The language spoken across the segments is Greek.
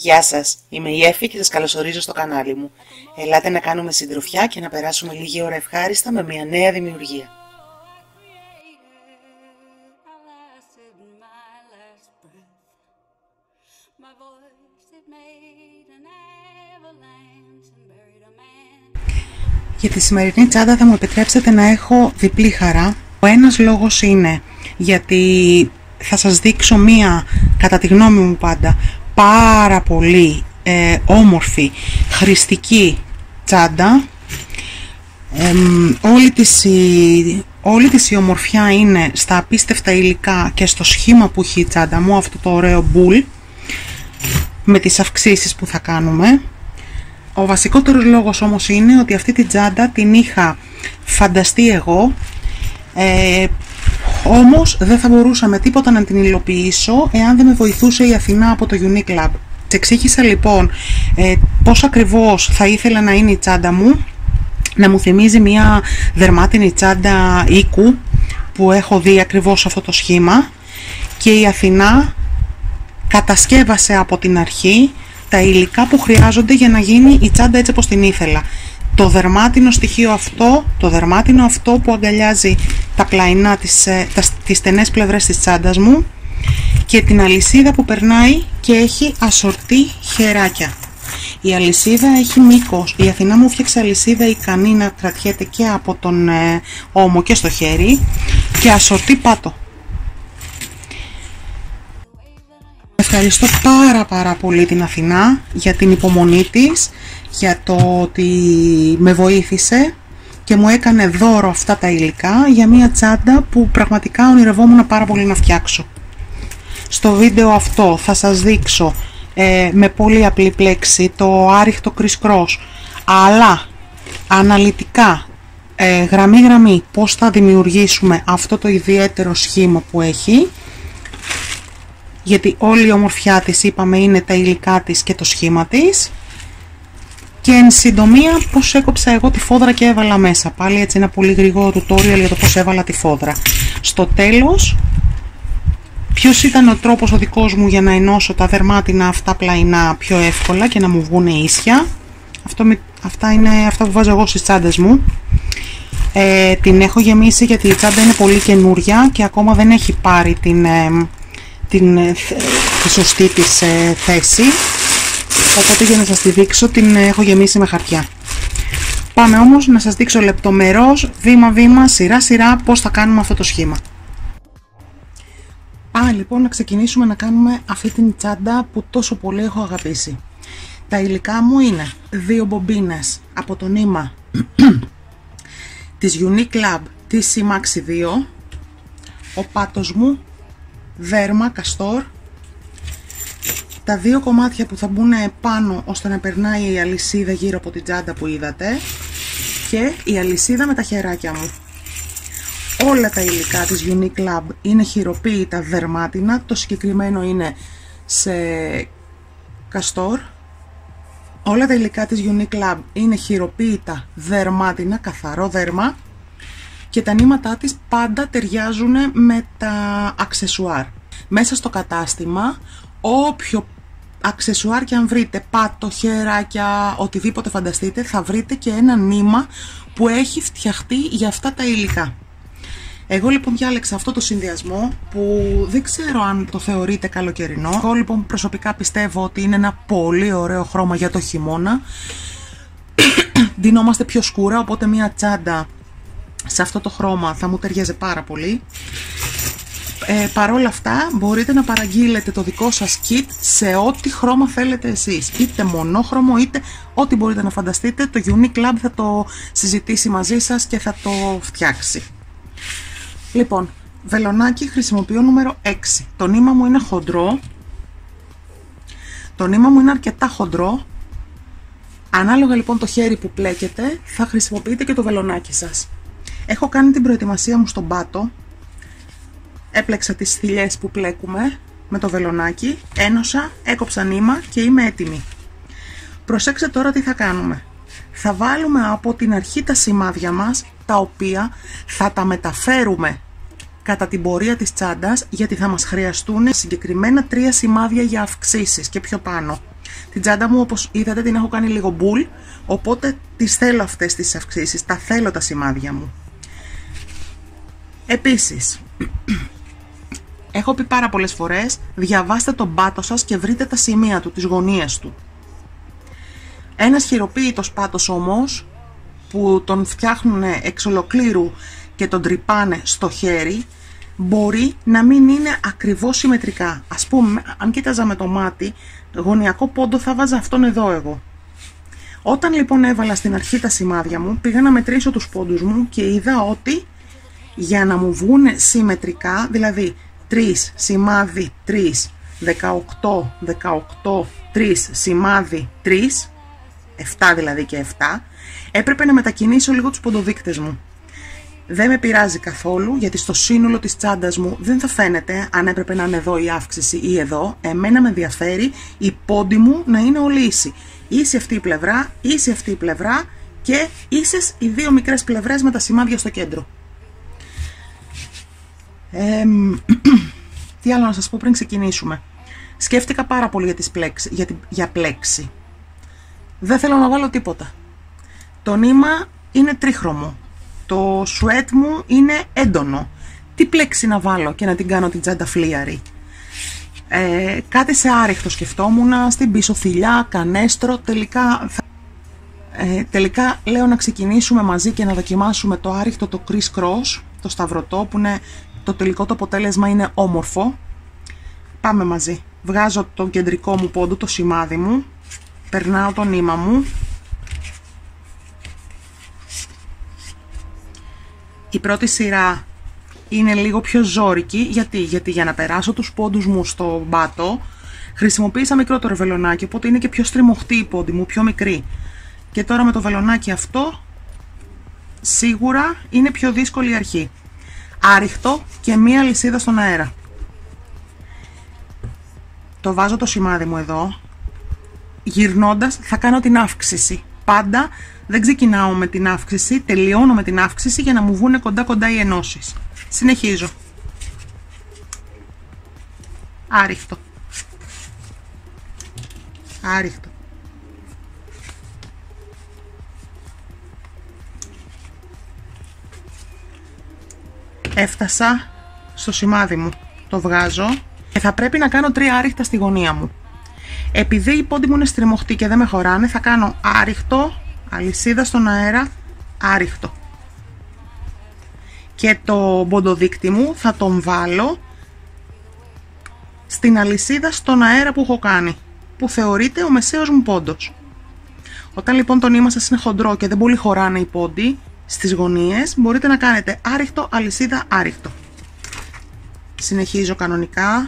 Γεια σας, είμαι η Εφη και σας καλωσορίζω στο κανάλι μου. Ελάτε να κάνουμε συντροφιά και να περάσουμε λίγη ώρα ευχάριστα με μια νέα δημιουργία. Για τη σημερινή τσάντα θα μου επιτρέψετε να έχω διπλή χαρά. Ο ένας λόγος είναι γιατί θα σας δείξω μία, κατά τη γνώμη μου πάντα, πάρα πολύ όμορφη, χρηστική τσάντα. Όλη της η ομορφιά είναι στα απίστευτα υλικά και στο σχήμα που έχει η τσάντα μου, αυτό το ωραίο μπουλ, με τις αυξήσεις που θα κάνουμε. Ο βασικότερος λόγος όμως είναι ότι αυτή την τσάντα την είχα φανταστεί εγώ, όμως δεν θα μπορούσα με τίποτα να την υλοποιήσω εάν δεν με βοηθούσε η Αθηνά από το Unique Lab. Της εξήγησα λοιπόν πώς ακριβώς θα ήθελα να είναι η τσάντα μου, να μου θυμίζει μια δερμάτινη τσάντα οίκου που έχω δει ακριβώς αυτό το σχήμα, και η Αθηνά κατασκεύασε από την αρχή τα υλικά που χρειάζονται για να γίνει η τσάντα έτσι όπως την ήθελα. Το δερμάτινο στοιχείο αυτό, το δερμάτινο αυτό που αγκαλιάζει τα πλαϊνά, τις στενές πλευρές της τσάντας μου, και την αλυσίδα που περνάει και έχει ασορτή χεράκια. Η αλυσίδα έχει μήκος. Η Αθηνά μου φτιάξε αλυσίδα ικανή να κρατιέται και από τον ώμο και στο χέρι, και ασορτή πάτο. Ευχαριστώ πάρα πολύ την Αθηνά για την υπομονή της, για το ότι με βοήθησε και μου έκανε δώρο αυτά τα υλικά για μια τσάντα που πραγματικά ονειρευόμουν πάρα πολύ να φτιάξω. Στο βίντεο αυτό θα σας δείξω με πολύ απλή πλέξη το άριχτο criss-cross, αλλά αναλυτικά γραμμή πώς θα δημιουργήσουμε αυτό το ιδιαίτερο σχήμα που έχει, γιατί όλη η ομορφιά της, είπαμε, είναι τα υλικά της και το σχήμα της, και εν συντομία πώς έκοψα εγώ τη φόδρα και έβαλα μέσα. Πάλι έτσι ένα πολύ γρήγορο tutorial για το πώς έβαλα τη φόδρα. Στο τέλος, ποιος ήταν ο τρόπος ο δικός μου για να ενώσω τα δερμάτινα αυτά πλαϊνά πιο εύκολα και να μου βγουν ίσια. Αυτά είναι αυτά που βάζω εγώ στις τσάντες μου. Την έχω γεμίσει γιατί η τσάντα είναι πολύ καινούρια και ακόμα δεν έχει πάρει τη σωστή της θέση, οπότε για να σας τη δείξω την έχω γεμίσει με χαρτιά. Πάμε όμως να σας δείξω λεπτομερώς, βήμα-βήμα, σειρά-σειρά πώς θα κάνουμε αυτό το σχήμα. Πάμε λοιπόν να ξεκινήσουμε να κάνουμε αυτή την τσάντα που τόσο πολύ έχω αγαπήσει. Τα υλικά μου είναι 2 μπομπίνες από το νήμα της Unique Lab της Maxi 2, ο πάτος μου, δέρμα, καστόρ, τα 2 κομμάτια που θα μπουν πάνω ώστε να περνάει η αλυσίδα γύρω από την τσάντα που είδατε, και η αλυσίδα με τα χεράκια μου. Όλα τα υλικά της Unique Lab είναι χειροποίητα δερμάτινα, το συγκεκριμένο είναι σε καστόρ. Όλα τα υλικά της Unique Lab είναι χειροποίητα δερμάτινα, καθαρό δέρμα, και τα νήματά της πάντα ταιριάζουν με τα αξεσουάρ. Μέσα στο κατάστημα, όποιο αξεσουάρ και αν βρείτε, πάτο, χεράκια, οτιδήποτε φανταστείτε, θα βρείτε και ένα νήμα που έχει φτιαχτεί για αυτά τα υλικά. Εγώ λοιπόν διάλεξα αυτό το συνδυασμό που δεν ξέρω αν το θεωρείτε καλοκαιρινό. Εγώ λοιπόν προσωπικά πιστεύω ότι είναι ένα πολύ ωραίο χρώμα για το χειμώνα. Ντυνόμαστε πιο σκούρα, οπότε μια τσάντα σε αυτό το χρώμα θα μου ταιριάζει πάρα πολύ. Παρόλα αυτά μπορείτε να παραγγείλετε το δικό σας kit σε ό,τι χρώμα θέλετε εσείς, είτε μονόχρωμο είτε ό,τι μπορείτε να φανταστείτε. Το Unique Lab θα το συζητήσει μαζί σας και θα το φτιάξει. Λοιπόν, βελονάκι χρησιμοποιώ νούμερο 6. Το νήμα μου είναι χοντρό. Το νήμα μου είναι αρκετά χοντρό. Ανάλογα λοιπόν το χέρι που πλέκετε θα χρησιμοποιείτε και το βελονάκι σας. Έχω κάνει την προετοιμασία μου στον πάτο. Έπλεξα τις θηλιές που πλέκουμε με το βελονάκι, ένωσα, έκοψα νήμα και είμαι έτοιμη. Προσέξτε τώρα τι θα κάνουμε. Θα βάλουμε από την αρχή τα σημάδια μας, τα οποία θα τα μεταφέρουμε κατά την πορεία της τσάντας, γιατί θα μας χρειαστούν συγκεκριμένα 3 σημάδια για αυξήσεις και πιο πάνω. Την τσάντα μου, όπως είδατε, την έχω κάνει λίγο μπουλ, οπότε τις θέλω αυτές τις αυξήσεις, τα θέλω τα σημάδια μου. Επίσης, έχω πει πάρα πολλές φορές, διαβάστε τον πάτο σας και βρείτε τα σημεία του, τις γωνίες του. Ένας χειροποίητος πάτος όμως, που τον φτιάχνουν εξ ολοκλήρου και τον τρυπάνε στο χέρι, μπορεί να μην είναι ακριβώς συμμετρικά. Ας πούμε, αν κοίταζα με το μάτι, γωνιακό πόντο θα βάζα αυτόν εδώ εγώ. Όταν λοιπόν έβαλα στην αρχή τα σημάδια μου, πήγα να μετρήσω τους πόντους μου και είδα ότι για να μου βγουν συμμετρικά, δηλαδή 3 σημάδι 3, 18, 18, 3 σημάδι 3, 7 δηλαδή και 7, έπρεπε να μετακινήσω λίγο τους ποντοδείκτες μου. Δεν με πειράζει καθόλου, γιατί στο σύνολο της τσάντας μου δεν θα φαίνεται αν έπρεπε να είναι εδώ η αύξηση ή εδώ. Εμένα με ενδιαφέρει η πόντι μου να είναι όλη ίση. Ίση αυτή η πλευρά, ίση αυτή η πλευρά και ίσες οι δύο μικρές πλευρές με τα σημάδια στο κέντρο. Τι άλλο να σας πω πριν ξεκινήσουμε. Σκέφτηκα πάρα πολύ για πλέξη. Δεν θέλω να βάλω τίποτα. Το νήμα είναι τρίχρωμο. Το σουέτ μου είναι έντονο. Τι πλέξη να βάλω και να την κάνω την τσάντα φλίαρη. Κάτι σε άριχτο σκεφτόμουν, στην πίσω θηλιά, κανέστρο. Τελικά λέω να ξεκινήσουμε μαζί και να δοκιμάσουμε το άριχτο, το criss cross, το σταυρωτό, που είναι το τελικό το αποτέλεσμα είναι όμορφο. Πάμε μαζί. Βγάζω τον κεντρικό μου πόντο, το σημάδι μου, περνάω το νήμα μου. Η πρώτη σειρά είναι λίγο πιο ζόρικη, γιατί για να περάσω τους πόντους μου στο μπάτο χρησιμοποίησα μικρότερο βελονάκι, οπότε είναι και πιο στριμωχτή η πόντη μου, πιο μικρή. Και τώρα με το βελονάκι αυτό σίγουρα είναι πιο δύσκολη η αρχή. Άριχτο και μία λυσίδα στον αέρα. Το βάζω το σημάδι μου εδώ. Γυρνώντας θα κάνω την αύξηση. Πάντα δεν ξεκινάω με την αύξηση, τελειώνω με την αύξηση για να μου βγουν κοντά οι ενώσεις. Συνεχίζω. Άριχτο. Άριχτο. Έφτασα στο σημάδι μου. Το βγάζω και θα πρέπει να κάνω 3 άριχτα στη γωνία μου. Επειδή η πόντι μου είναι στριμωχτή και δεν με χωράνε, θα κάνω άριχτο, αλυσίδα στον αέρα, άριχτο. Και το ποντοδείκτη μου θα τον βάλω στην αλυσίδα στον αέρα που έχω κάνει, που θεωρείται ο μεσαίος μου πόντος. Όταν λοιπόν το νήμα σας είναι χοντρό και δεν πολύ χωράνε οι πόντοι στις γωνίες, μπορείτε να κάνετε άριχτο, αλυσίδα, άριχτο. Συνεχίζω κανονικά.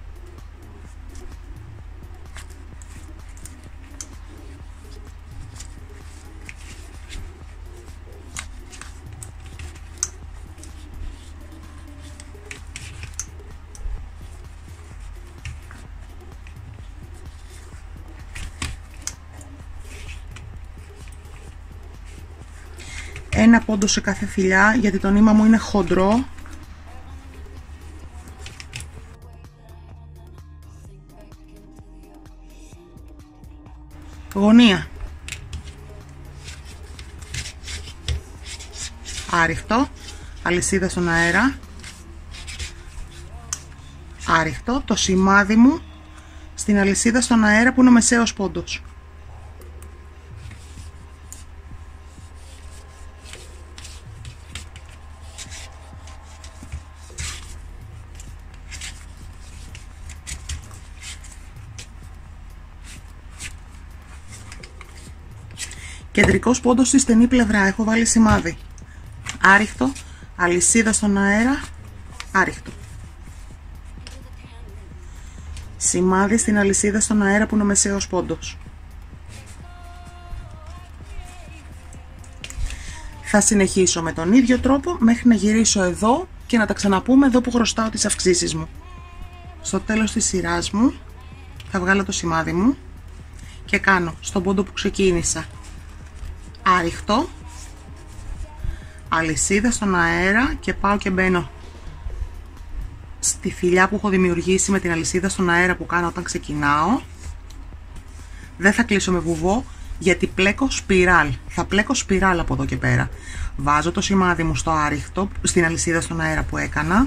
Ένα πόντο σε κάθε θηλιά, γιατί το νήμα μου είναι χοντρό. Γωνία. Άριχτο, αλυσίδα στον αέρα. Άριχτο, το σημάδι μου στην αλυσίδα στον αέρα που είναι ο μεσαίος πόντος. Κεντρικός πόντος στη στενή πλευρά, έχω βάλει σημάδι. Άριχτο, αλυσίδα στον αέρα, άριχτο. Σημάδι στην αλυσίδα στον αέρα που είναι ο μεσαίος πόντος. Θα συνεχίσω με τον ίδιο τρόπο μέχρι να γυρίσω εδώ και να τα ξαναπούμε εδώ που χρωστάω τις αυξήσεις μου. Στο τέλος της σειράς μου θα βγάλω το σημάδι μου και κάνω στον πόντο που ξεκίνησα άριχτο, αλυσίδα στον αέρα και πάω και μπαίνω στη θηλιά που έχω δημιουργήσει με την αλυσίδα στον αέρα που κάνω όταν ξεκινάω. Δεν θα κλείσω με βουβό γιατί πλέκω σπιράλ. Θα πλέκω σπιράλ από εδώ και πέρα. Βάζω το σημάδι μου στο άριχτο, στην αλυσίδα στον αέρα που έκανα.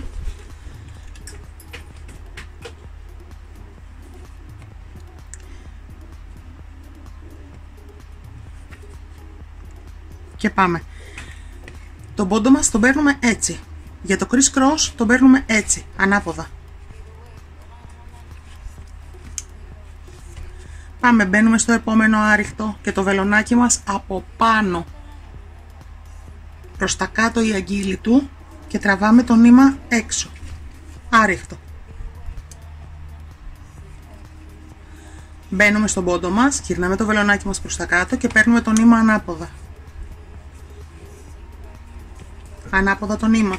Και πάμε. Τον πόντο μας τον παίρνουμε έτσι. Για το criss cross τον παίρνουμε έτσι, ανάποδα. Πάμε, μπαίνουμε στο επόμενο άριχτο και το βελονάκι μας από πάνω προς τα κάτω η αγκύλη του και τραβάμε το νήμα έξω. Άριχτο. Μπαίνουμε στον πόντο μας, γυρνάμε το βελονάκι μας προς τα κάτω και παίρνουμε το νήμα ανάποδα. Ανάποδα το νήμα.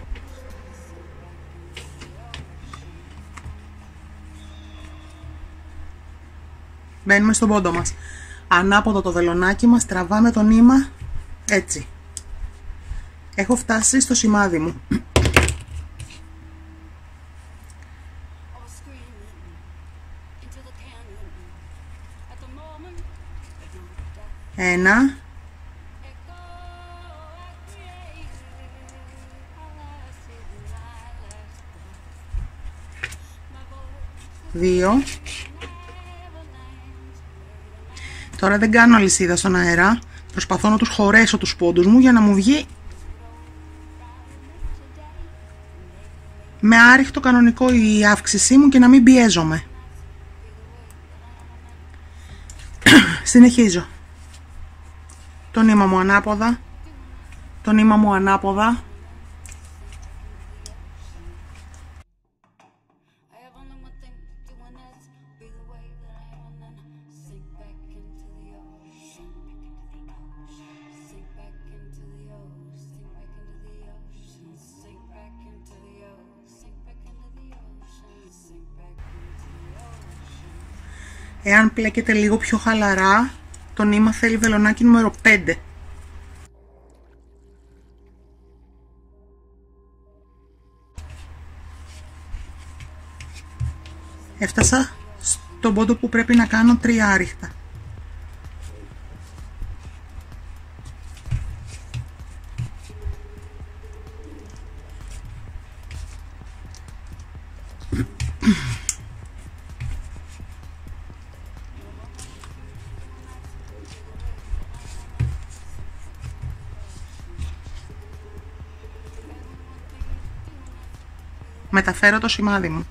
Μπαίνουμε στον πόντο μας. Ανάποδα το βελονάκι μας, τραβάμε το νήμα έτσι. Έχω φτάσει στο σημάδι μου. Ένα. Δύο. Τώρα δεν κάνω αλυσίδα στον αέρα. Προσπαθώ να τους χωρέσω τους πόντους μου για να μου βγει με άριχτο κανονικό η αύξησή μου και να μην πιέζομαι. Συνεχίζω. Το νήμα μου ανάποδα. Το νήμα μου ανάποδα. Εάν πλέκετε λίγο πιο χαλαρά, το νήμα θέλει βελονάκι νούμερο 5. Έφτασα στον πόντο που πρέπει να κάνω 3 άριχτα. Μεταφέρω το σημάδι μου.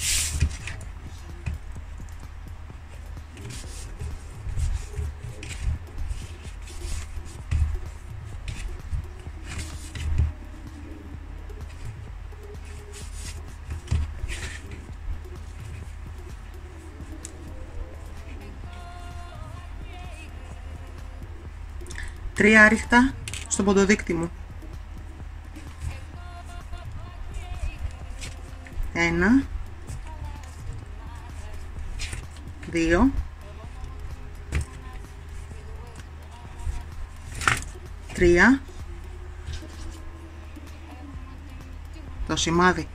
Τρία άριχτα στον ποντοδείκτη μου. 1, 2, 3, το σημάδι.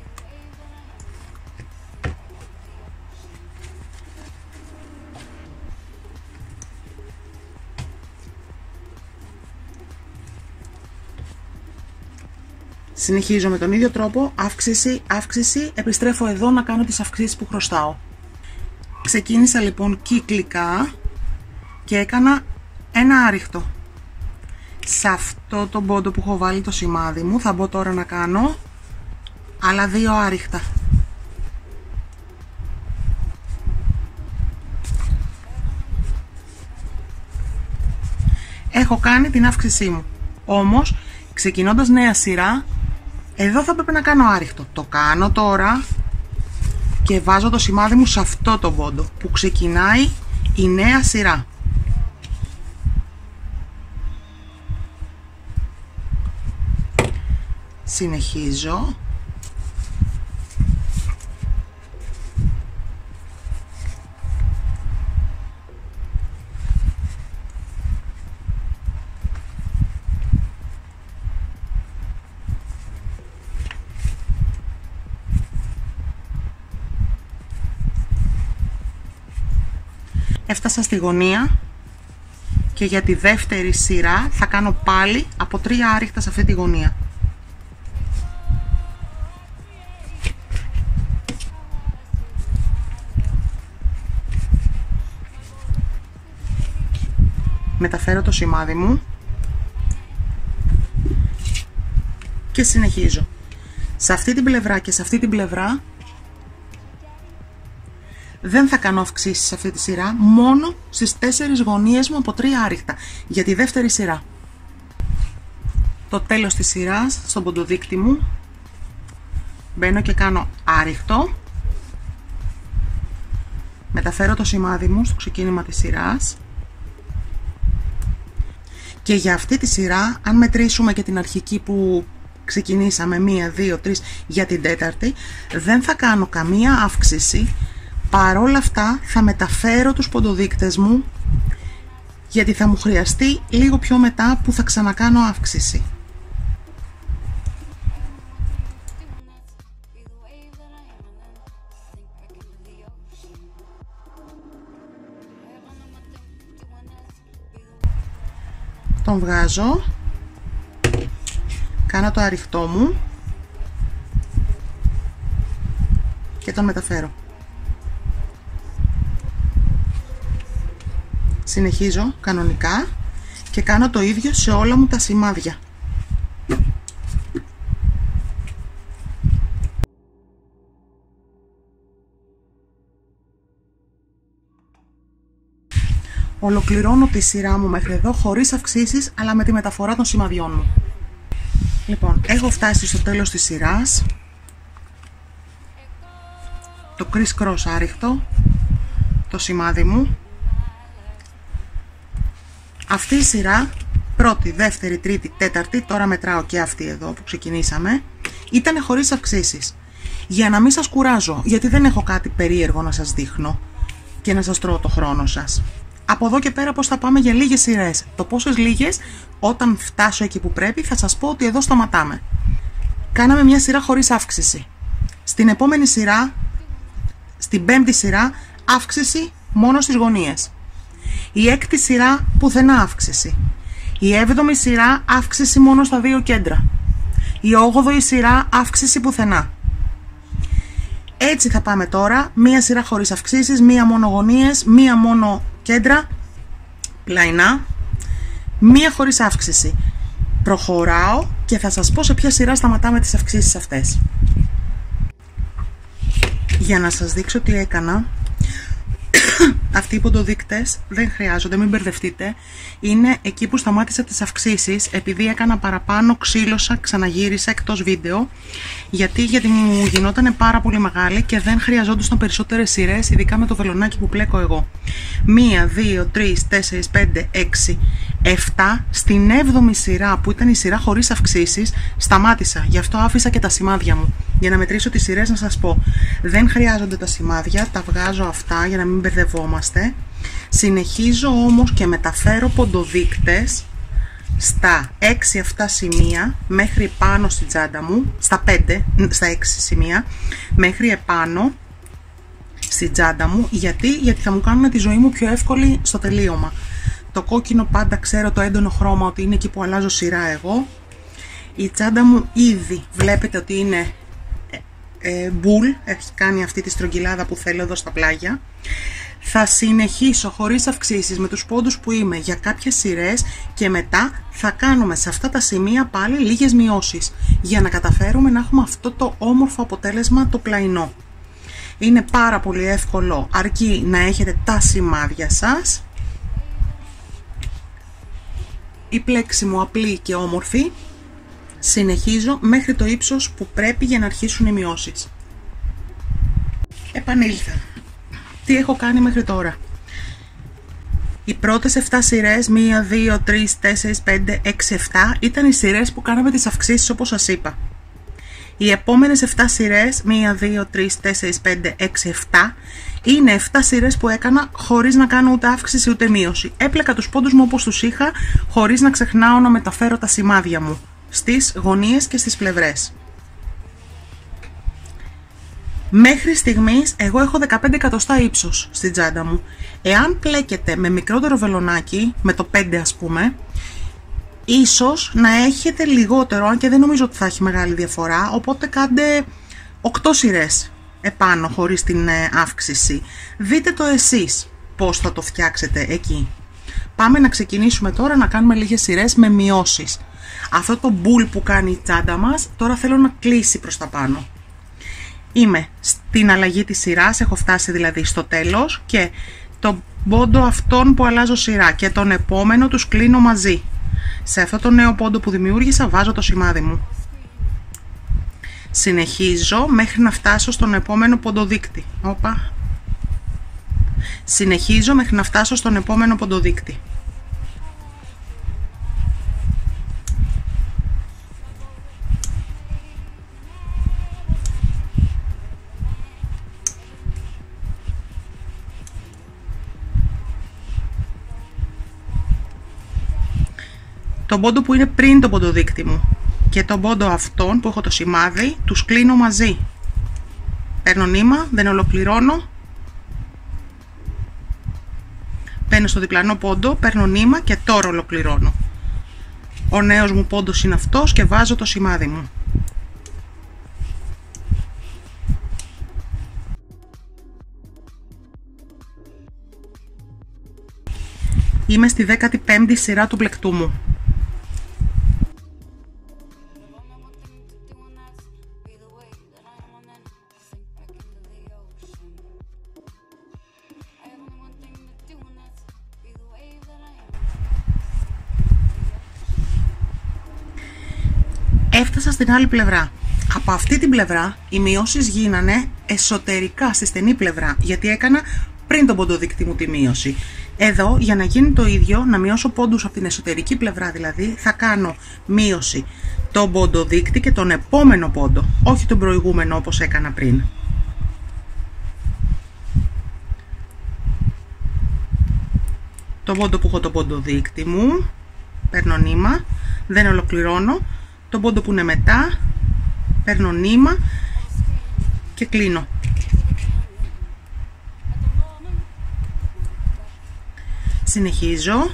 Συνεχίζω με τον ίδιο τρόπο, αύξηση, αύξηση, επιστρέφω εδώ να κάνω τις αυξήσεις που χρωστάω. Ξεκίνησα λοιπόν κυκλικά και έκανα ένα άριχτο. Σε αυτό το πόντο που έχω βάλει το σημάδι μου θα μπω τώρα να κάνω άλλα 2 άριχτα. Έχω κάνει την αύξησή μου, όμως ξεκινώντας νέα σειρά, εδώ θα πρέπει να κάνω άριχτο. Το κάνω τώρα και βάζω το σημάδι μου σε αυτό το πόντο που ξεκινάει η νέα σειρά. Συνεχίζω. Έφτασα στη γωνία και για τη δεύτερη σειρά θα κάνω πάλι από 3 άριχτα σε αυτή τη γωνία. Μεταφέρω το σημάδι μου και συνεχίζω. Σε αυτή την πλευρά και σε αυτή την πλευρά δεν θα κάνω αυξήσεις σε αυτή τη σειρά, μόνο στις 4 γωνίες μου από 3 άριχτα για τη δεύτερη σειρά. Το τέλος της σειράς, στον ποντοδείκτη μου, μπαίνω και κάνω άριχτο, μεταφέρω το σημάδι μου στο ξεκίνημα της σειράς και για αυτή τη σειρά, αν μετρήσουμε και την αρχική που ξεκινήσαμε, 1, 2, 3 για την τέταρτη, δεν θα κάνω καμία αύξηση. Παρόλα αυτά θα μεταφέρω τους ποντοδείκτες μου, γιατί θα μου χρειαστεί λίγο πιο μετά που θα ξανακάνω αύξηση. Τον βγάζω, κάνω το αριχτό μου και τον μεταφέρω. Συνεχίζω κανονικά και κάνω το ίδιο σε όλα μου τα σημάδια. Ολοκληρώνω τη σειρά μου μέχρι εδώ χωρίς αυξήσεις, αλλά με τη μεταφορά των σημαδιών μου. Λοιπόν, έχω φτάσει στο τέλος της σειράς. Το criss cross άριχτο, το σημάδι μου. Αυτή η σειρά, πρώτη, δεύτερη, τρίτη, τέταρτη, τώρα μετράω και αυτή εδώ που ξεκινήσαμε, ήταν χωρίς αυξήσεις. Για να μην σας κουράζω, γιατί δεν έχω κάτι περίεργο να σας δείχνω και να σας τρώω το χρόνο σας. Από εδώ και πέρα πώς θα πάμε για λίγες σειρές. Το πόσες λίγες, όταν φτάσω εκεί που πρέπει, θα σας πω ότι εδώ σταματάμε. Κάναμε μια σειρά χωρίς αύξηση. Στην επόμενη σειρά, στην πέμπτη σειρά, αύξηση μόνο στις γωνίες. Η έκτη σειρά πουθενά αύξηση. Η έβδομη σειρά αύξηση μόνο στα 2 κέντρα. Η 8η σειρά αύξηση πουθενά. Έτσι θα πάμε τώρα, μία σειρά χωρίς αυξήσεις, μία μόνο γωνίες, μία μόνο κέντρα, πλαϊνά, μία χωρίς αύξηση. Προχωράω και θα σας πω σε ποια σειρά σταματάμε τις αυξήσεις αυτές. Για να σας δείξω τι έκανα, αυτοί οι ποντοδείκτες δεν χρειάζονται, μην μπερδευτείτε. Είναι εκεί που σταμάτησα τις αυξήσεις, επειδή έκανα παραπάνω, ξύλωσα, ξαναγύρισα εκτός βίντεο, γιατί μου γινόταν πάρα πολύ μεγάλη και δεν χρειαζόντουσαν περισσότερες σειρές, ειδικά με το βελονάκι που πλέκω εγώ. 1, 2, 3, 4, 5, 6, 7. Στην 7η σειρά, που ήταν η σειρά χωρίς αυξήσεις, σταμάτησα. Γι' αυτό άφησα και τα σημάδια μου. Για να μετρήσω τις σειρές, να σας πω, δεν χρειάζονται τα σημάδια, τα βγάζω αυτά για να μην μπερδευόμαστε. Συνεχίζω όμως και μεταφέρω ποντοδείκτες στα 6 αυτά σημεία μέχρι επάνω στην τσάντα μου, στα 6 σημεία μέχρι επάνω στην τσάντα μου. Γιατί θα μου κάνουν τη ζωή μου πιο εύκολη στο τελείωμα. Το κόκκινο πάντα ξέρω, το έντονο χρώμα, ότι είναι εκεί που αλλάζω σειρά εγώ. Η τσάντα μου ήδη βλέπετε ότι είναι μπουλ, έχει κάνει αυτή τη στρογγυλάδα που θέλω εδώ στα πλάγια. Θα συνεχίσω χωρίς αυξήσεις με τους πόντους που είμαι για κάποιες σειρές και μετά θα κάνουμε σε αυτά τα σημεία πάλι λίγες μειώσεις για να καταφέρουμε να έχουμε αυτό το όμορφο αποτέλεσμα, το πλαϊνό. Είναι πάρα πολύ εύκολο, αρκεί να έχετε τα σημάδια σας. Η πλέξη μου απλή και όμορφη. Συνεχίζω μέχρι το ύψος που πρέπει για να αρχίσουν οι μειώσεις. Επανήλθα. Τι έχω κάνει μέχρι τώρα? Οι πρώτες 7 σειρές, 1, 2, 3, 4, 5, 6, 7 ήταν οι σειρές που κάναμε τις αυξήσεις όπως σας είπα. Οι επόμενες 7 σειρές, 1, 2, 3, 4, 5, 6, 7 είναι 7 σειρές που έκανα χωρίς να κάνω ούτε αύξηση ούτε μείωση. Έπλεκα τους πόντους μου όπως τους είχα, χωρίς να ξεχνάω να μεταφέρω τα σημάδια μου στις γωνίες και στις πλευρές. Μέχρι στιγμής εγώ έχω 15 εκατοστά ύψος στην τσάντα μου. Εάν πλέκετε με μικρότερο βελονάκι, με το 5 ας πούμε, ίσως να έχετε λιγότερο, αν και δεν νομίζω ότι θα έχει μεγάλη διαφορά, οπότε κάντε 8 σειρές επάνω χωρίς την αύξηση. Δείτε το εσείς πώς θα το φτιάξετε εκεί. Πάμε να ξεκινήσουμε τώρα να κάνουμε λίγες σειρές με μειώσεις. Αυτό το μπουλ που κάνει η τσάντα μας τώρα θέλω να κλείσει προς τα πάνω. Είμαι στην αλλαγή της σειράς, έχω φτάσει δηλαδή στο τέλος και το πόντο αυτόν που αλλάζω σειρά και τον επόμενο τους κλείνω μαζί. Σε αυτό το νέο πόντο που δημιούργησα βάζω το σημάδι μου. Συνεχίζω μέχρι να φτάσω στον επόμενο ποντοδείκτη. Συνεχίζω μέχρι να φτάσω στον επόμενο ποντοδείκτη. Τον πόντο που είναι πριν το ποντοδείκτη μου και τον πόντο αυτόν που έχω το σημάδι τους κλείνω μαζί. Παίρνω νήμα, δεν ολοκληρώνω, μπαίνω στο διπλανό πόντο, παίρνω νήμα και τώρα ολοκληρώνω. Ο νέος μου πόντος είναι αυτός και βάζω το σημάδι μου. Είμαι στη 15η σειρά του πλεκτού μου. Έφτασα στην άλλη πλευρά. Από αυτή την πλευρά οι μειώσεις γίνανε εσωτερικά στη στενή πλευρά, γιατί έκανα πριν τον ποντοδείκτη μου τη μείωση. Εδώ για να γίνει το ίδιο, να μειώσω πόντους από την εσωτερική πλευρά δηλαδή, θα κάνω μείωση τον ποντοδείκτη και τον επόμενο πόντο, όχι τον προηγούμενο όπως έκανα πριν. Το πόντο που έχω το ποντοδείκτη μου, παίρνω νήμα, δεν ολοκληρώνω. Το πόντο που είναι μετά, παίρνω νήμα και κλείνω. Συνεχίζω.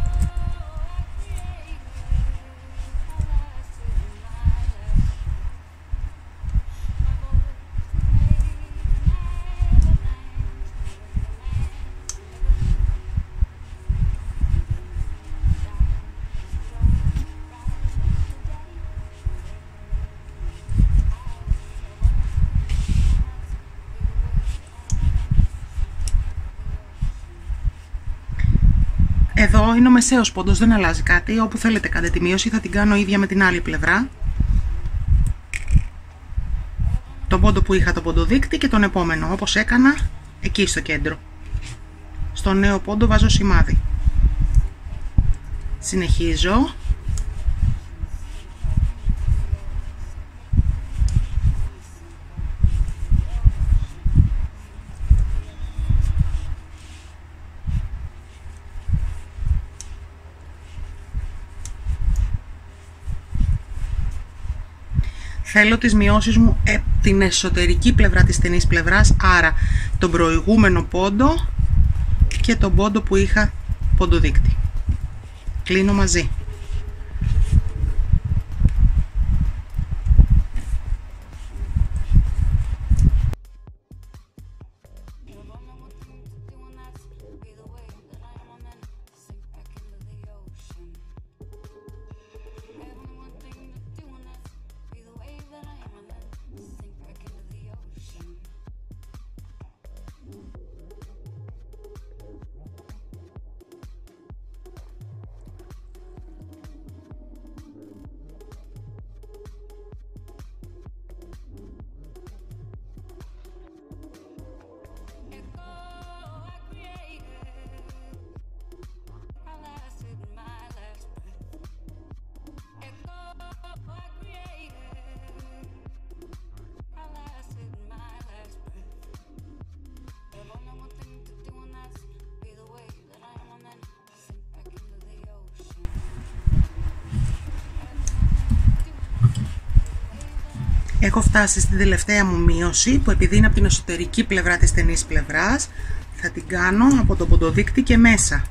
Εδώ είναι ο μεσαίος πόντος, δεν αλλάζει κάτι. Όπου θέλετε κάντε τη μείωση, θα την κάνω ίδια με την άλλη πλευρά. Τον πόντο που είχα το ποντοδείκτη και τον επόμενο, όπως έκανα εκεί στο κέντρο. Στο νέο πόντο βάζω σημάδι. Συνεχίζω. Θέλω τις μειώσεις μου την εσωτερική πλευρά της στενής πλευράς, άρα τον προηγούμενο πόντο και τον πόντο που είχα ποντοδείκτη. Κλείνω μαζί. Έχω φτάσει στην τελευταία μου μείωση, που επειδή είναι από την εσωτερική πλευρά της στενής πλευράς, θα την κάνω από τον ποντοδείκτη και μέσα.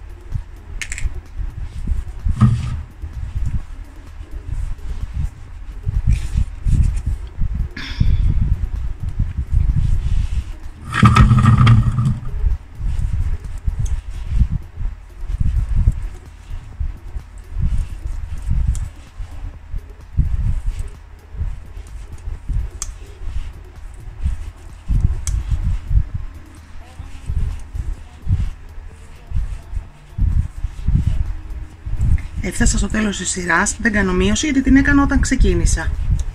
Έφτασα στο τέλος της σειράς, δεν κάνω μείωση γιατί την έκανα όταν ξεκίνησα.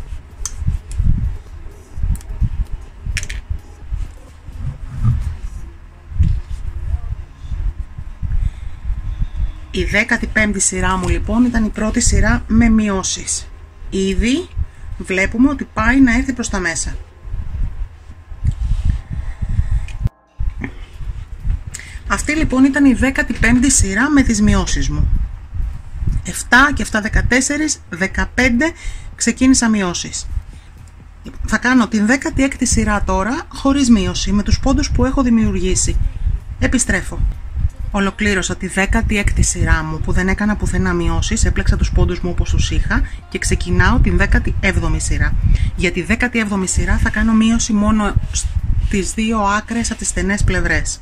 Η 15η σειρά μου λοιπόν ήταν η πρώτη σειρά με μειώσεις. Ήδη βλέπουμε ότι πάει να έρθει προς τα μέσα. Αυτή λοιπόν ήταν η 15η σειρά με τις μειώσεις μου. 7 και 7, 14, 15 ξεκίνησα μειώσεις. Θα κάνω την 16η σειρά τώρα χωρίς μείωση, με τους πόντους που έχω δημιουργήσει. Επιστρέφω. Ολοκλήρωσα τη 16η σειρά μου που δεν έκανα πουθενά μειώσεις, έπλεξα τους πόντους μου όπως τους είχα και ξεκινάω την 17η σειρά. Για τη 17η σειρά θα κάνω μείωση μόνο στις δύο άκρες από τις στενές πλευρές.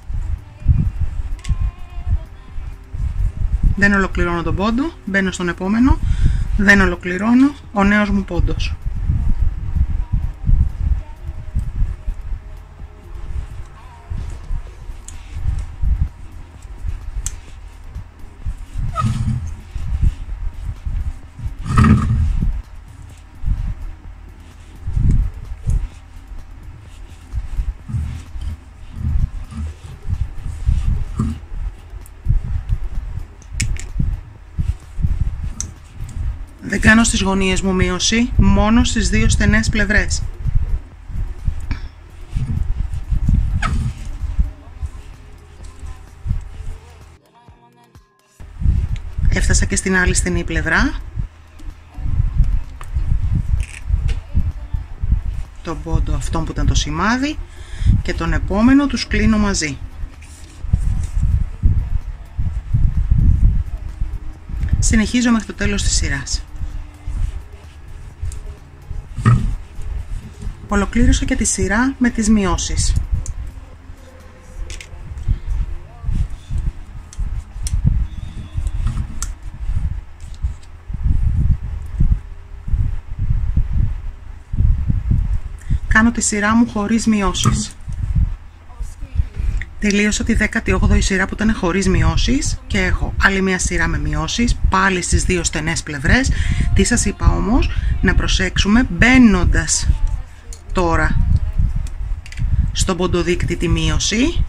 Δεν ολοκληρώνω τον πόντο, μπαίνω στον επόμενο, δεν ολοκληρώνω, ο νέος μου πόντος. Δεν κάνω στις γωνίες μου μείωση, μόνο στις δύο στενές πλευρές. Έφτασα και στην άλλη στενή πλευρά. Τον πόντο αυτόν που ήταν το σημάδι και τον επόμενο τους κλείνω μαζί. Συνεχίζω μέχρι το τέλος της σειράς. Ολοκλήρωσα και τη σειρά με τις μειώσεις. Κάνω τη σειρά μου χωρίς μειώσεις. Τελείωσα τη 18η σειρά που ήταν χωρίς μειώσεις και έχω άλλη μια σειρά με μειώσεις, πάλι στις δύο στενές πλευρές. Τι σας είπα όμως, να προσέξουμε μπαίνοντας τώρα στον ποντοδείκτη τη μείωση.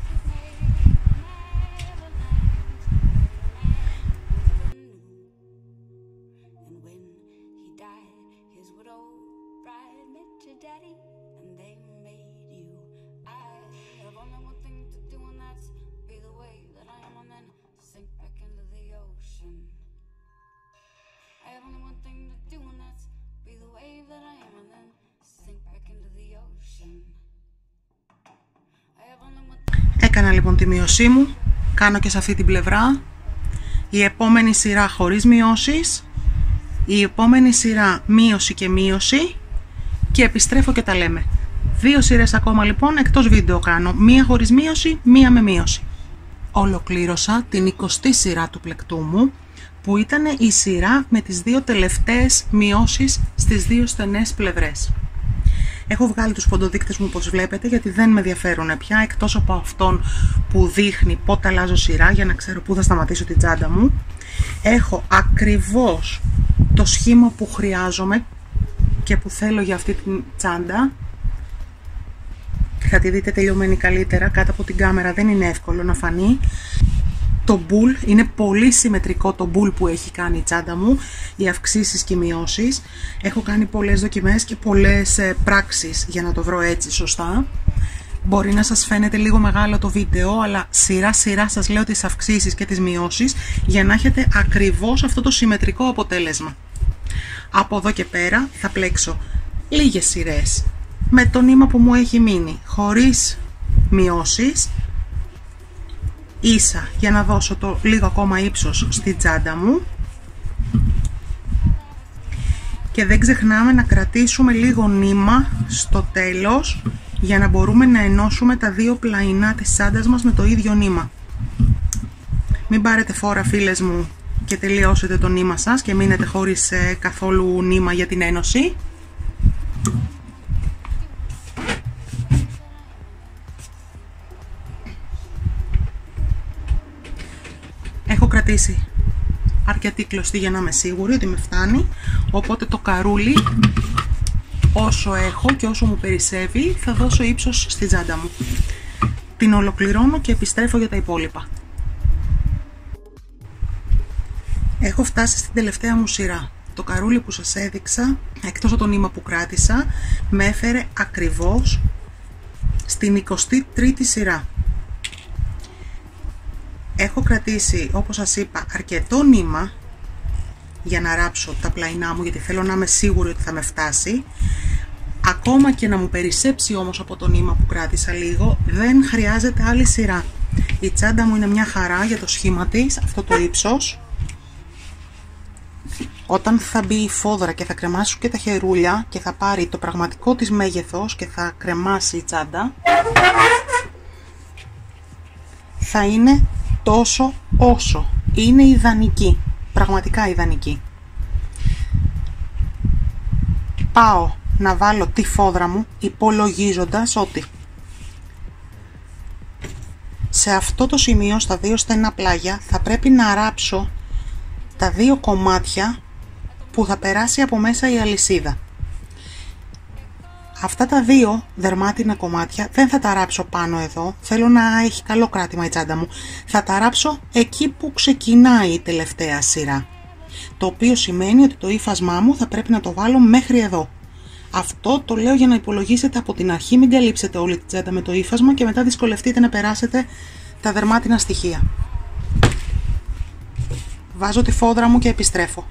Έκανα λοιπόν τη μείωσή μου, κάνω και σε αυτή την πλευρά, η επόμενη σειρά χωρίς μειώσεις, η επόμενη σειρά μείωση και μείωση και επιστρέφω και τα λέμε. Δύο σειρές ακόμα λοιπόν εκτός βίντεο κάνω, μία χωρίς μείωση, μία με μείωση. Ολοκλήρωσα την 20η σειρά του πλεκτού μου που ήταν η σειρά με τις δύο τελευταίες μειώσεις στις δύο στενές πλευρές. Έχω βγάλει τους ποντοδείκτες μου όπως βλέπετε γιατί δεν με ενδιαφέρουν πια εκτός από αυτόν που δείχνει πότε αλλάζω σειρά για να ξέρω πού θα σταματήσω την τσάντα μου. Έχω ακριβώς το σχήμα που χρειάζομαι και που θέλω για αυτή την τσάντα. Θα τη δείτε τελειωμένη καλύτερα, κάτω από την κάμερα δεν είναι εύκολο να φανεί. Το μπουλ, είναι πολύ συμμετρικό το μπουλ που έχει κάνει η τσάντα μου, οι αυξήσεις και οι μειώσεις. Έχω κάνει πολλές δοκιμές και πολλές πράξεις για να το βρω έτσι σωστά. Μπορεί να σας φαίνεται λίγο μεγάλο το βίντεο, αλλά σειρά σας λέω τις αυξήσεις και τις μειώσεις για να έχετε ακριβώς αυτό το συμμετρικό αποτέλεσμα. Από εδώ και πέρα θα πλέξω λίγες σειρές με το νήμα που μου έχει μείνει, χωρίς μειώσεις, ίσα, για να δώσω το λίγο ακόμα ύψος στη τσάντα μου. Και δεν ξεχνάμε να κρατήσουμε λίγο νήμα στο τέλος για να μπορούμε να ενώσουμε τα δύο πλαϊνά της τσάντας μας με το ίδιο νήμα. Μην πάρετε φόρα, φίλες μου, και τελειώσετε το νήμα σας και μείνετε χωρίς καθόλου νήμα για την ένωση. Έχω κρατήσει αρκετή κλωστή για να είμαι σίγουρη ότι με φτάνει, οπότε το καρούλι όσο έχω και όσο μου περισσεύει θα δώσω ύψος στη τσάντα μου. Την ολοκληρώνω και επιστρέφω για τα υπόλοιπα. Έχω φτάσει στην τελευταία μου σειρά. Το καρούλι που σας έδειξα, εκτός από το νήμα που κράτησα, με έφερε ακριβώς στην 23η σειρά. Έχω κρατήσει, όπως σας είπα, αρκετό νήμα για να ράψω τα πλαϊνά μου, γιατί θέλω να είμαι σίγουρη ότι θα με φτάσει. Ακόμα και να μου περισσέψει όμως από το νήμα που κράτησα λίγο, δεν χρειάζεται άλλη σειρά. Η τσάντα μου είναι μια χαρά για το σχήμα της, αυτό το ύψος. Όταν θα μπει η φόδρα και θα κρεμάσουν και τα χερούλια και θα πάρει το πραγματικό της μέγεθος και θα κρεμάσει η τσάντα, θα είναι τόσο όσο είναι ιδανική, πραγματικά ιδανική. Πάω να βάλω τη φόδρα μου υπολογίζοντας ότι σε αυτό το σημείο, στα δύο στενά πλάγια, θα πρέπει να ράψω τα δύο κομμάτια που θα περάσει από μέσα η αλυσίδα. Αυτά τα δύο δερμάτινα κομμάτια δεν θα τα ράψω πάνω εδώ, θέλω να έχει καλό κράτημα η τσάντα μου. Θα τα ράψω εκεί που ξεκινάει η τελευταία σειρά, το οποίο σημαίνει ότι το ύφασμά μου θα πρέπει να το βάλω μέχρι εδώ. Αυτό το λέω για να υπολογίσετε από την αρχή, μην καλύψετε όλη τη τσάντα με το ύφασμα και μετά δυσκολευτείτε να περάσετε τα δερμάτινα στοιχεία. Βάζω τη φόδρα μου και επιστρέφω.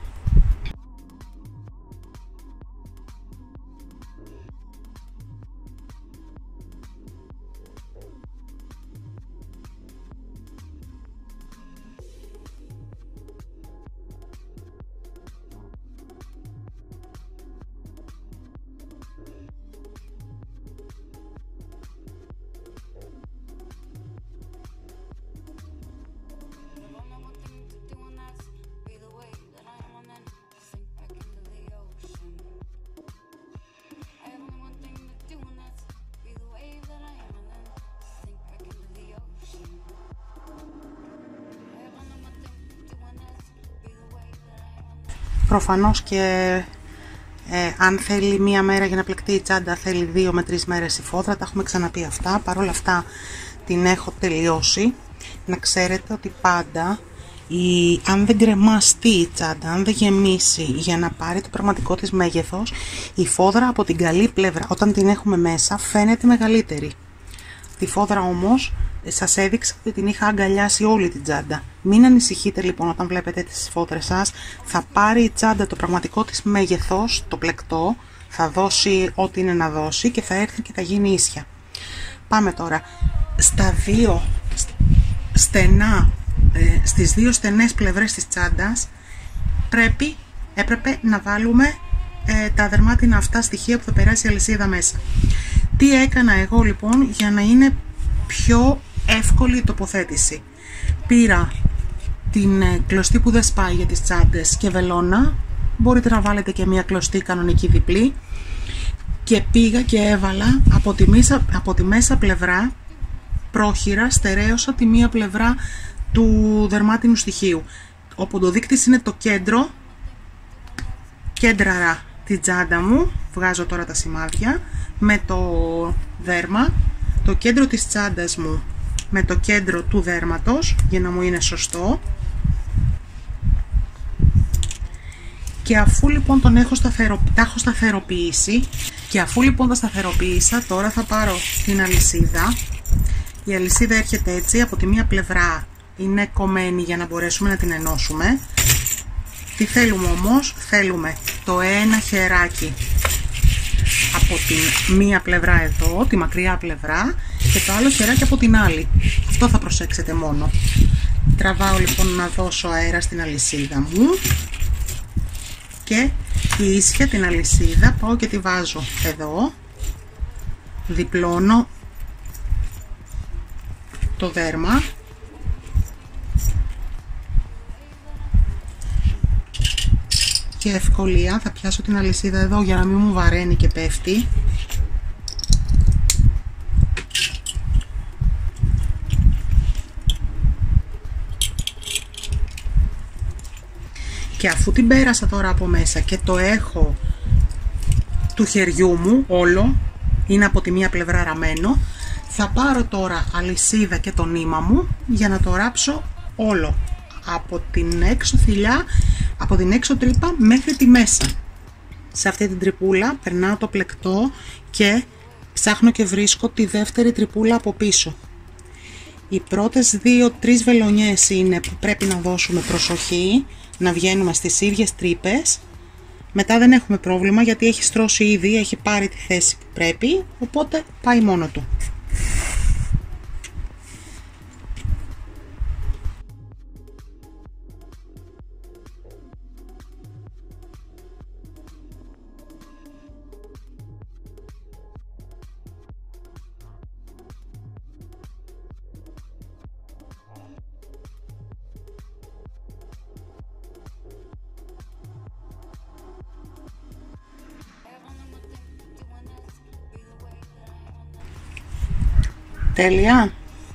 Προφανώς και αν θέλει μία μέρα για να πλεκτεί η τσάντα, θέλει 2 με 3 μέρες η φόδρα, τα έχουμε ξαναπεί αυτά. Παρ' όλα αυτά την έχω τελειώσει. Να ξέρετε ότι πάντα αν δεν κρεμαστεί η τσάντα, αν δεν γεμίσει για να πάρει το πραγματικό της μέγεθος, η φόδρα από την καλή πλευρά, όταν την έχουμε μέσα, φαίνεται μεγαλύτερη. Τη φόδρα όμως σας έδειξα ότι την είχα αγκαλιάσει όλη την τσάντα. Μην ανησυχείτε λοιπόν όταν βλέπετε τις φόδρες σας, θα πάρει η τσάντα το πραγματικό της μέγεθος, το πλεκτό, θα δώσει ό,τι είναι να δώσει και θα έρθει και θα γίνει ίσια. Πάμε τώρα στα δύο στενά, στις δύο στενές πλευρές της τσάντας έπρεπε να βάλουμε τα δερμάτινα αυτά στοιχεία που θα περάσει η αλυσίδα μέσα. Τι έκανα εγώ λοιπόν για να είναι πιο εύκολη η τοποθέτηση? Πήρα την κλωστή που δεν σπάει για τις τσάντες και βελόνα, μπορείτε να βάλετε και μια κλωστή κανονική διπλή, και πήγα και έβαλα από τη μέσα πλευρά πρόχειρα, στερέωσα τη μία πλευρά του δερμάτινου στοιχείου. Ο ποντοδείκτης είναι το κέντρο, κέντραρα την τσάντα μου, βγάζω τώρα τα σημάδια με το δέρμα, το κέντρο της τσάντας μου με το κέντρο του δέρματος για να μου είναι σωστό. Και αφού λοιπόν τα έχω σταθεροποιήσει και αφού λοιπόν τα σταθεροποίησα, τώρα θα πάρω την αλυσίδα. Η αλυσίδα έρχεται έτσι, από τη μία πλευρά είναι κομμένη για να μπορέσουμε να την ενώσουμε. Τι θέλουμε όμως? Θέλουμε το ένα χεράκι από την μία πλευρά εδώ, τη μακριά πλευρά, και το άλλο χεράκι από την άλλη. Αυτό θα προσέξετε μόνο. Τραβάω λοιπόν να δώσω αέρα στην αλυσίδα μου και η ίσια την αλυσίδα πάω και τη βάζω εδώ, διπλώνω το δέρμα και ευκολία θα πιάσω την αλυσίδα εδώ για να μην μου βαραίνει και πέφτει. Και αφού την πέρασα τώρα από μέσα και το έχω του χεριού μου όλο, είναι από τη μία πλευρά ραμμένο, θα πάρω τώρα αλυσίδα και το νήμα μου για να το ράψω όλο από την έξω θηλιά, από την έξω τρύπα μέχρι τη μέσα. Σε αυτή την τρυπούλα περνάω το πλεκτό και ψάχνω και βρίσκω τη δεύτερη τρυπούλα από πίσω. Οι πρώτες 2-3 βελονιές είναι που πρέπει να δώσουμε προσοχή, να βγαίνουμε στις ίδιες τρύπες. Μετά δεν έχουμε πρόβλημα γιατί έχει στρώσει ήδη, έχει πάρει τη θέση που πρέπει, οπότε πάει μόνο του. Τέλεια.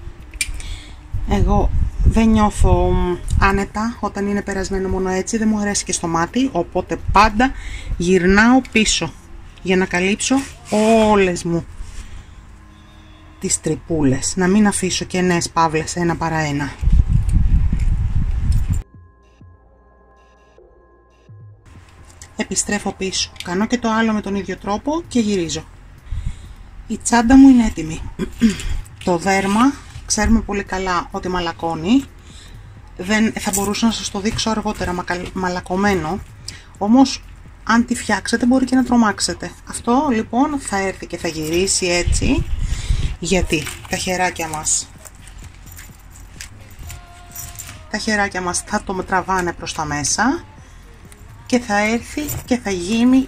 Εγώ δεν νιώθω άνετα όταν είναι περασμένο μόνο έτσι, δεν μου αρέσει και στο μάτι, οπότε πάντα γυρνάω πίσω για να καλύψω όλες μου τις τρυπούλες, να μην αφήσω κενές παύλες ένα παρά ένα. Επιστρέφω πίσω, κάνω και το άλλο με τον ίδιο τρόπο και γυρίζω. Η τσάντα μου είναι έτοιμη. Το δέρμα ξέρουμε πολύ καλά ότι μαλακώνει. Δεν θα μπορούσα να σας το δείξω αργότερα μαλακωμένο, όμως αν τη φτιάξετε μπορεί και να τρομάξετε. Αυτό λοιπόν θα έρθει και θα γυρίσει έτσι, γιατί τα χεράκια μας θα το τραβάνε προς τα μέσα και θα έρθει και θα γίνει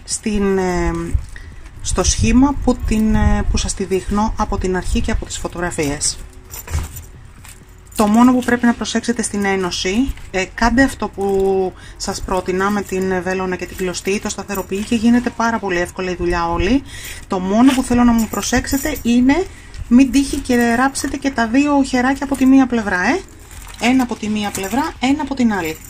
στο σχήμα που σας τη δείχνω από την αρχή και από τις φωτογραφίες. Το μόνο που πρέπει να προσέξετε στην ένωση, κάντε αυτό που σας πρότεινα με την βέλονα και την κλωστή, το σταθεροποιεί και γίνεται πάρα πολύ εύκολα η δουλειά όλη. Το μόνο που θέλω να μου προσέξετε είναι μην τύχει και ράψετε και τα δύο χεράκια από τη μία πλευρά, ένα από τη μία πλευρά, ένα από την άλλη.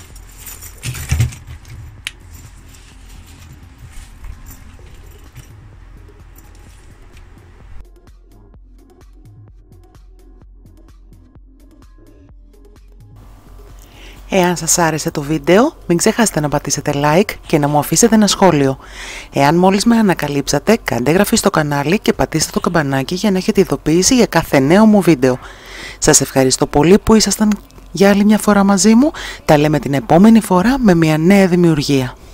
Εάν σας άρεσε το βίντεο, μην ξεχάσετε να πατήσετε like και να μου αφήσετε ένα σχόλιο. Εάν μόλις με ανακαλύψατε, κάντε εγγραφή στο κανάλι και πατήστε το καμπανάκι για να έχετε ειδοποίηση για κάθε νέο μου βίντεο. Σας ευχαριστώ πολύ που ήσασταν για άλλη μια φορά μαζί μου. Τα λέμε την επόμενη φορά με μια νέα δημιουργία.